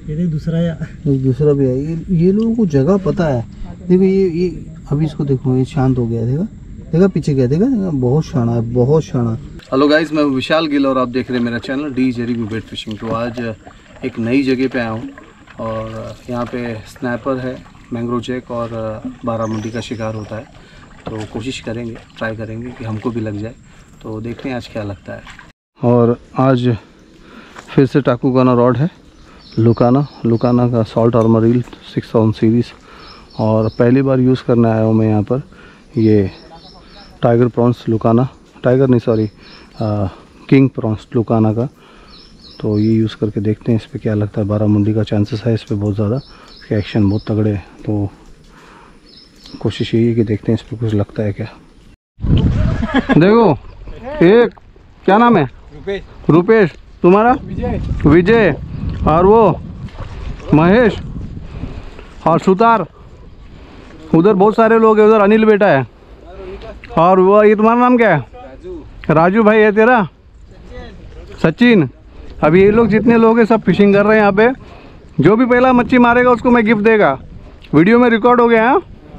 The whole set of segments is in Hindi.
ये दूसरा भी है। ये लोगों को जगह पता है। देखो ये अभी इसको देखो, ये शांत हो गया। देखा पीछे गया, देखा बहुत शाना है, बहुत शाना। हेलो गाइस, मैं विशाल गिल और आप देख रहे हैं मेरा चैनल डी जेरी वेट फिशिंग। तो आज एक नई जगह पे आया हूँ और यहाँ पे स्नैपर है, मैंग्रोव जैक और बारामुंडी का शिकार होता है। तो कोशिश करेंगे, ट्राई करेंगे कि हमको भी लग जाए। तो देखते हैं आज क्या लगता है। और आज फिर से टाकुगाना रॉड है, लुकाना का सॉल्ट आर्मर रील 6000 सीरीज़। और पहली बार यूज़ करने आया हूँ मैं यहाँ पर। ये टाइगर प्रॉन्स लुकाना, टाइगर नहीं सॉरी किंग प्रॉन्स लुकाना का। तो ये यूज़ करके देखते हैं इस पर क्या लगता है। बारामुंडी का चांसेस है इस पर बहुत ज़्यादा, इसके एक्शन बहुत तगड़े हैं। तो कोशिश यही है कि देखते हैं इस पर कुछ लगता है क्या। देखो एक क्या नाम है, रुपेश, तुम्हारा विजय, और वो महेश और सुतार। उधर बहुत सारे लोग हैं, उधर अनिल बेटा है। और वो ये तुम्हारा नाम क्या है? राजू भाई है तेरा, सचिन। अभी ये लोग जितने लोग हैं सब फिशिंग कर रहे हैं यहाँ पे। जो भी पहला मच्छी मारेगा उसको मैं गिफ्ट देगा। वीडियो में रिकॉर्ड हो गया है।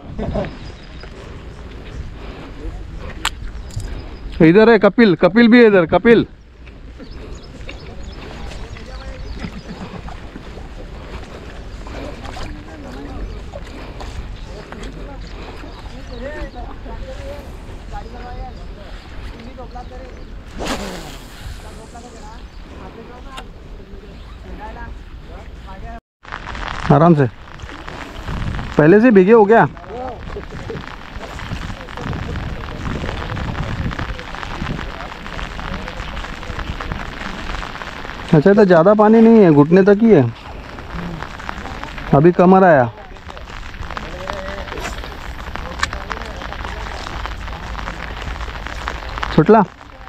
इधर है कपिल भी है इधर, कपिल। आराम से, पहले से भीगे हो गया। अच्छा, तो ज़्यादा पानी नहीं है, घुटने तक ही है। अभी कमर आया। छुटला।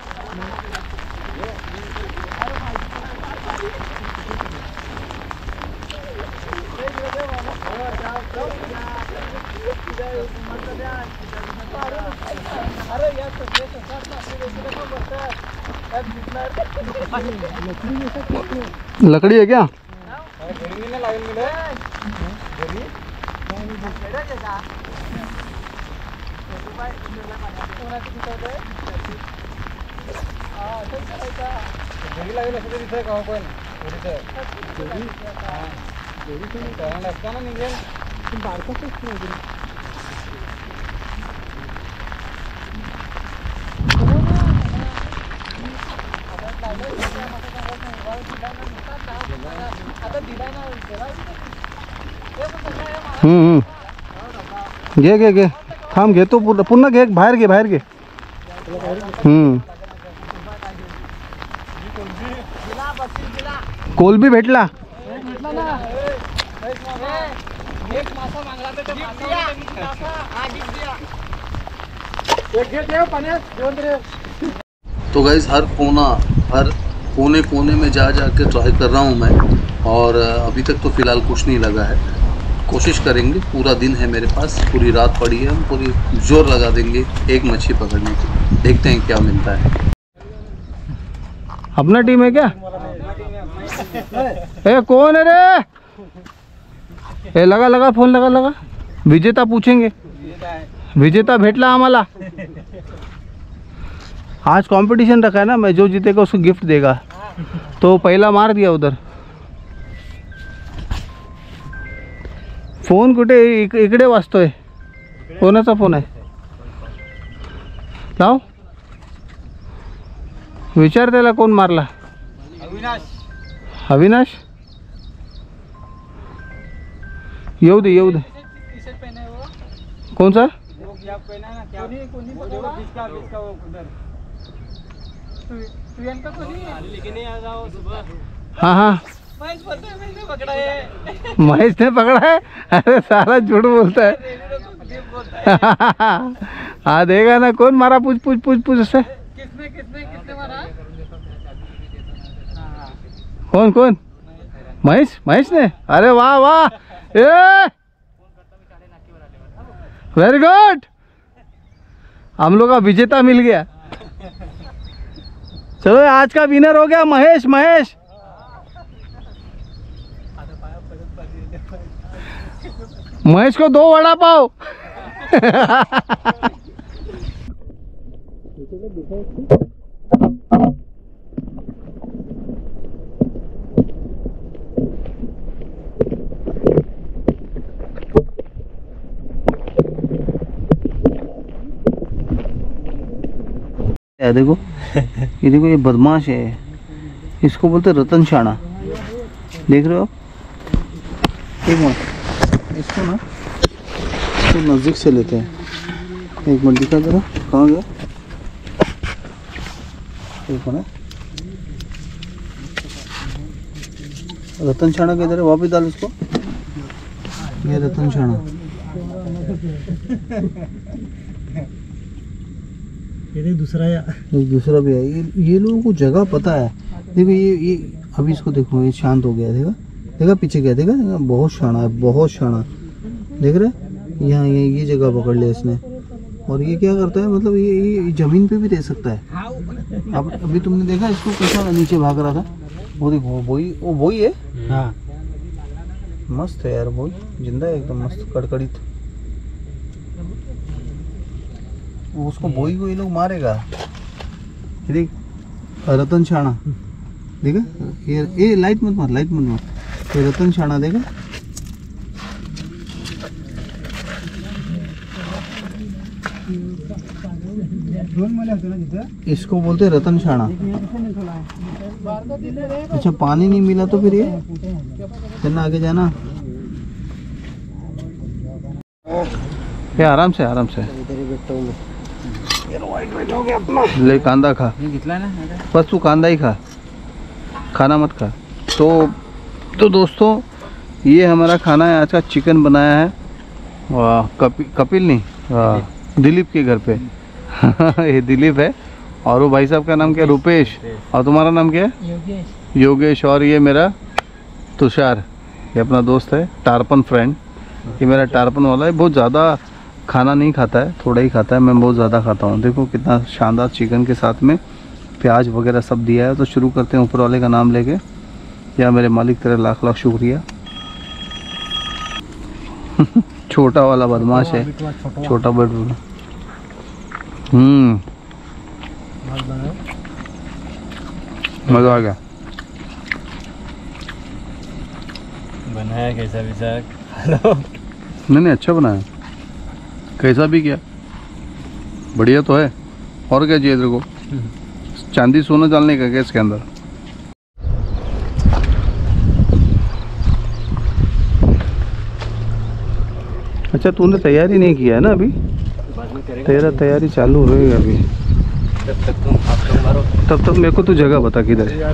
लकड़ी है क्या? घे थांब, घेतो पुन्हा घे, बाहेर घे। कोलबी भेटला। तो गाइस हर कोने में जा के ट्राई कर रहा हूँ मैं। और अभी तक तो फ़िलहाल कुछ नहीं लगा है। कोशिश करेंगे, पूरा दिन है मेरे पास, पूरी रात पड़ी है, हम पूरी जोर लगा देंगे एक मच्छी पकड़ने की। देखते हैं क्या मिलता है। अपना टीम है क्या? ए कौन है रे? ए लगा फोन लगा। विजेता पूछेंगे, विजेता भेटला आम्हाला। आज कंपटीशन रखा है ना, मैं जो जीतेगा उसको गिफ्ट देगा। तो पहला मार दिया उधर। फोन कुठे? इकडे वाजतोय। कोणाचा फोन आहे? लाव, विचार त्याला कोण मारला। अविनाश येऊ दे। कौन सा? हाँ महेश ने पकड़ा है। अरे साला झूठ बोलता है। हाँ देगा ना। कौन मारा? पूछ उससे। किसने मारा? कौन? महेश ने। अरे वाह ए वेरी गुड। हम लोग का विजेता मिल गया। चलो आज का विनर हो गया महेश। महेश को 2 वड़ा पाव। देखो ये देखो, ये बदमाश है, इसको बोलते रतन शाना। देख रहे हो आप? एक मिनट, इसको ना तो नज़दीक से लेते हैं। एक मिनट दिखा जरा, कहाँ गया? देखो ना, रतन शाना किधर है? वापस डाल उसको। ये रतन शाना, ये दूसरा भी है। ये लोगों को जगह पता है। देखो ये अभी इसको देखो, ये शांत हो गया। देखा पीछे गया, देखा बहुत शाना है, बहुत शाना। देख रहे यहाँ ये जगह पकड़ लिया इसने। और ये क्या करता है, मतलब ये जमीन पे भी रह सकता है। अब अभी तुमने देखा इसको कैसा नीचे भाग रहा था। वो देखो, वो है। हाँ, मस्त है यार, वो जिंदा है एकदम मस्त, कड़कड़ित। उसको बोई को ये लोग मारेगा। देख रतन शाना, देखा ये लाइट मत मार, ये रतन शाना देखा। इसको बोलते हैं रतन शाना। अच्छा, पानी नहीं मिला तो फिर ये चलना, आगे जाना। ये आराम से ले, कांदा खा, बस तू कांदा ही खा, खाना मत खा। तो दोस्तों, ये हमारा खाना है आज का। चिकन बनाया है, वाह, कपिल नहीं, दिलीप के घर पे। ये दिलीप है, और वो भाई साहब का नाम क्या है? रुपेश। और तुम्हारा नाम क्या है? योगेश। और ये मेरा तुषार, ये अपना दोस्त है, टारपन फ्रेंड। ये मेरा टारपन वाला है, बहुत ज़्यादा खाना नहीं खाता है, थोड़ा ही खाता है। मैं बहुत ज़्यादा खाता हूँ। देखो कितना शानदार चिकन के साथ में प्याज वगैरह सब दिया है। तो शुरू करते हैं ऊपर वाले का नाम लेके। या मेरे मालिक तेरा लाख लाख शुक्रिया। छोटा वाला बदमाश है, छोटा बट। मज़ा आ गया। बनाया कैसा भी सर? नहीं, अच्छा बनाया। कैसा भी क्या, बढ़िया तो है। और क्या चाहिए तेरे को? चांदी सोना डालने का क्या इसके अंदर? अच्छा, तूने तैयारी नहीं किया है ना अभी? तेरा तैयारी चालू होएगा अभी। तब तक मेरे को तू जगह बता किधर है।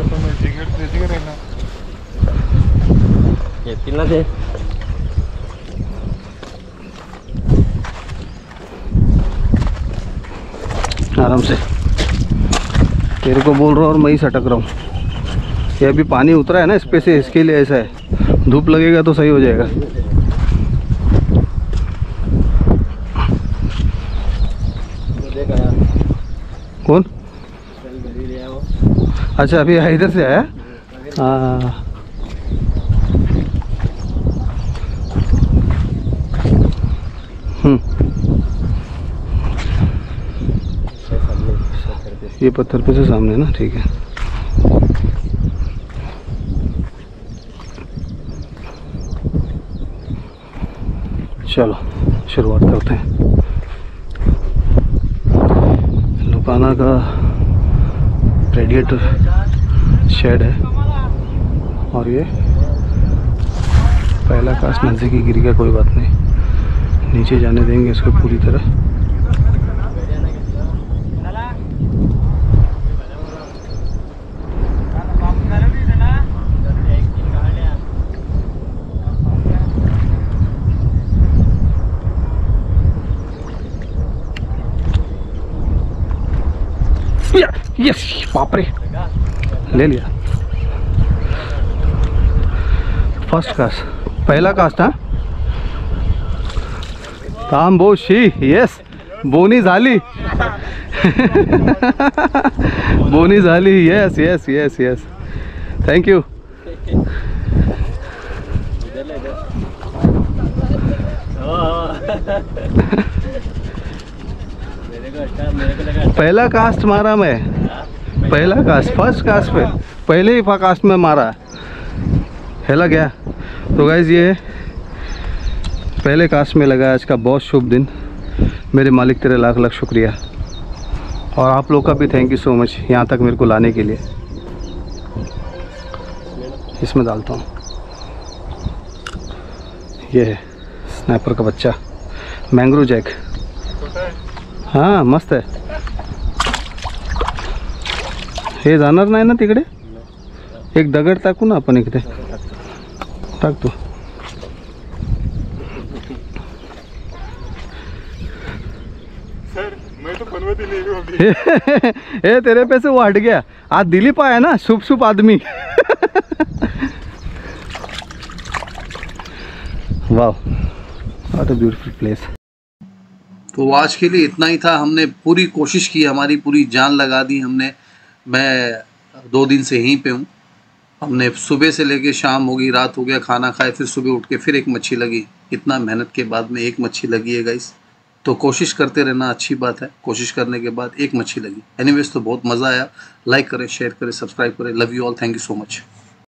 आराम से, तेरे को बोल रहा हूँ और मैं ही सटक रहा हूँ। ये अभी पानी उतरा है ना इस पे से, इसके लिए ऐसा है। धूप लगेगा तो सही हो जाएगा। कौन? अच्छा, अभी इधर से आया। हाँ, ये पत्थर पे से सामने ना, ठीक है। चलो शुरुआत करते हैं। लुकाना का रेडिएटर शेड है, और ये पहला कास्ट नजदीक ही गिर गया, कोई बात नहीं, नीचे जाने देंगे इसको पूरी तरह। यस, बाप रे, ले लिया। फर्स्ट कास्ट, पहला कास्ट। हाँ, काम बोशी, यस, बोनी झाली। बोनी झाली, yes yes yes yes, thank you. पहला कास्ट मारा मैं, पहला कास्ट, फर्स्ट कास्ट पे पहले ही कास्ट में मारा, हेला गया। तो गाइज ये पहले कास्ट में लगा। आज का बहुत शुभ दिन। मेरे मालिक तेरे लाख लाख शुक्रिया, और आप लोग का भी थैंक यू सो मच यहाँ तक मेरे को लाने के लिए। इसमें डालता हूँ, ये है स्नैपर का बच्चा, मैंग्रो जैक। हाँ मस्त है। हे जाणार नाही ना तिकडे? एक दगड टाकू ना आपण इकडे, टाक तू। सर मैं तो बनवत ही नहीं हूँ अभी। ए तेरे पे से वो हट गया। आज दिलीप आया ना, शुभ शुभ आदमी। वाह, व्हाट अ ब्यूटीफुल प्लेस। तो आज के लिए इतना ही था। हमने पूरी कोशिश की, हमारी पूरी जान लगा दी हमने। मैं 2 दिन से यहीं पे हूँ। हमने सुबह से लेके शाम हो गई, रात हो गया, खाना खाए, फिर सुबह उठ के फिर एक मच्छी लगी। इतना मेहनत के बाद में एक मच्छी लगी है गाइस। तो कोशिश करते रहना अच्छी बात है। कोशिश करने के बाद एक मच्छी लगी। एनीवेज तो बहुत मज़ा आया। लाइक करें, शेयर करें, सब्सक्राइब करें। Love you all, thank you so much.